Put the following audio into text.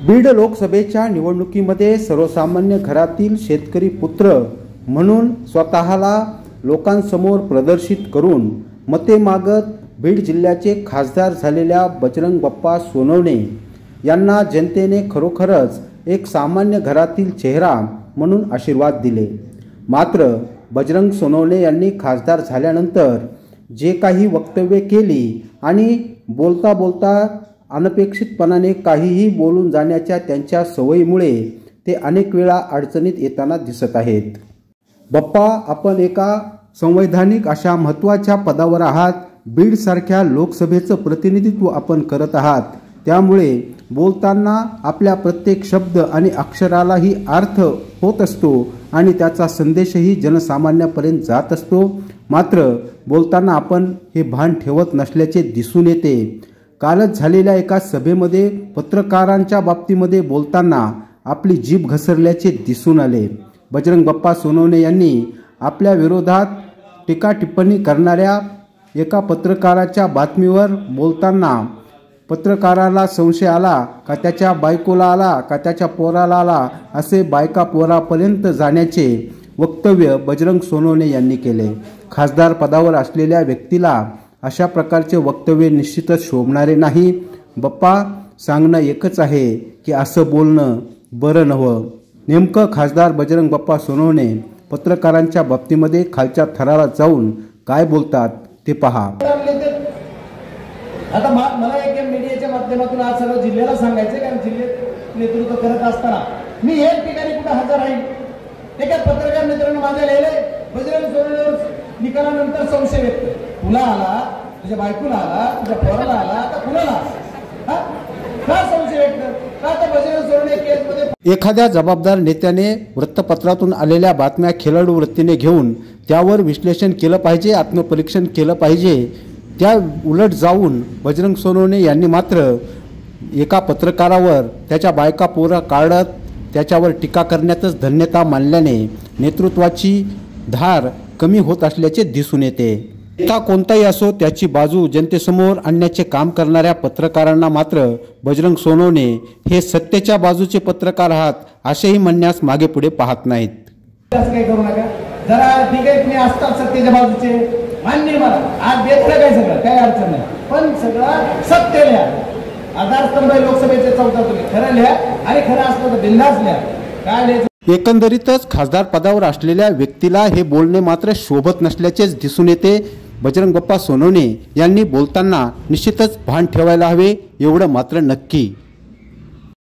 बीड लोकसभेच्या निवडणुकीमध्ये सर्वसामान्य घरातील शेतकरी पुत्र म्हणून स्वतःला लोकांसमोर प्रदर्शित करून मते मागत बीड जिल्ह्याचे खासदार झालेल्या बजरंग बाप्पा सोनवणे यांना जनतेने खरोखरच एक सामान्य घरातील चेहरा म्हणून आशीर्वाद दिले। मात्र बजरंग सोनवणे यांनी खासदार झाल्यानंतर जे काही वक्तव्ये केली आणि बोलता बोलता अनपेक्षितपणाने काहीही बोलून जाण्याच्या त्यांच्या सवयीमुळे ते अनेक वेळा अडचणीत येताना दिसत आहेत। बाप्पा, आपण एका संवैधानिक अशा महत्त्वाच्या पदावर आहात। बीड सारख्या लोकसभेचं प्रतिनिधित्व आपण करत आहात, त्यामुळे बोलताना आपल्या प्रत्येक शब्द आणि अक्षरालाही अर्थ होत असतो आणि त्याचा संदेशही जनसामान्यापर्यंत जात असतो। मात्र बोलताना आपण हे भान ठेवत नसल्याचे दिसून येते। कालच झालेल्या एका सभेमध्ये पत्रकारांच्या बाबतीमध्ये बोलताना आपली जीभ घसरल्याचे दिसून आले। बजरंग बाप्पा सोनवणे यांनी आपल्या विरोधात टीका टिप्पणी करणाऱ्या एका पत्रकाराच्या बातमीवर बोलताना पत्रकाराला संशय आला का त्याच्या बायकोला आला का त्याच्या पोराला आला, असे बायका पोरापर्यंत जाण्याचे वक्तव्य बजरंग सोनवणे यांनी केले। खासदार पदावर असलेल्या व्यक्तीला अशा प्रकारचे वक्तव्य निश्चितच शोभणारे नाही। बाप्पा, सांगणं एकच आहे की असं बोलणं बरं नव्हतं। नेमकं खासदार बजरंग बाप्पा सोनवणे पत्रकारांच्या बाबतीमध्ये खालच्या थराला जाऊन काय बोलतात ते पहा। आता मला एक मीडियाच्या माध्यमातून आज सर्व जिल्ह्याला सांगायचं, कारण जिल्ह्यात नेतृत्व करत असताना मी एक ठिकाणी कुठे हजर राहील। एका पत्रकार मित्रांनो माझ्या लिहिले, बजरंग सोनवणे निकालानंतर संशय व्यक्त, तुला आला, तुझ्या बायकोला आला, तुझ्या पोराला आला, तर कुणाला का संशय व्यक्त का? तर बजरंग सोनवणे केसमध्ये एखाद्या जबाबदार नेत्याने वृत्तपत्रातून आलेल्या बातम्या खेळाडू वृत्तीने घेऊन त्यावर विश्लेषण केलं पाहिजे, आत्मपरीक्षण केलं पाहिजे। त्या उलट जाऊन बजरंग सोनवणे यांनी मात्र एका पत्रकारावर त्याच्या बायका पोरा काढत त्याच्यावर टीका करण्यातच धन्यता मानल्याने नेतृत्वाची धार कमी होत असल्याचे दिसून येते। नेता कोणताही असो, त्याची बाजू जनतेसमोर आणण्याचे काम करणाऱ्या पत्रकारांना मात्र बजरंग सोनवणे हे सत्तेच्या बाजूचे पत्रकार आहात असेही म्हणण्यास मागे पुढे पाहत नाहीत। काय करू नका जरा, ठीक आहे तुम्ही असतात सत्तेच्या बाजूचे, मान्य मला आज देतलं काय सगळं काय अडचण नाही, पण सगळं सत्य लिहा। आधारस्तंभ लोकसभेचे 14 तुम्ही खरं लिहा आणि खरं असलं तर बिंदास लिहा। काय लिहायचं? एकंदरीतच खासदार पदावर असलेल्या व्यक्तीला हे बोलणे मात्र शोभत नसल्याचेच दिसून येते। बजरंग बाप्पा सोनवणे यांनी बोलताना निश्चितच भान ठेवायला हवे, एवढं मात्र नक्की।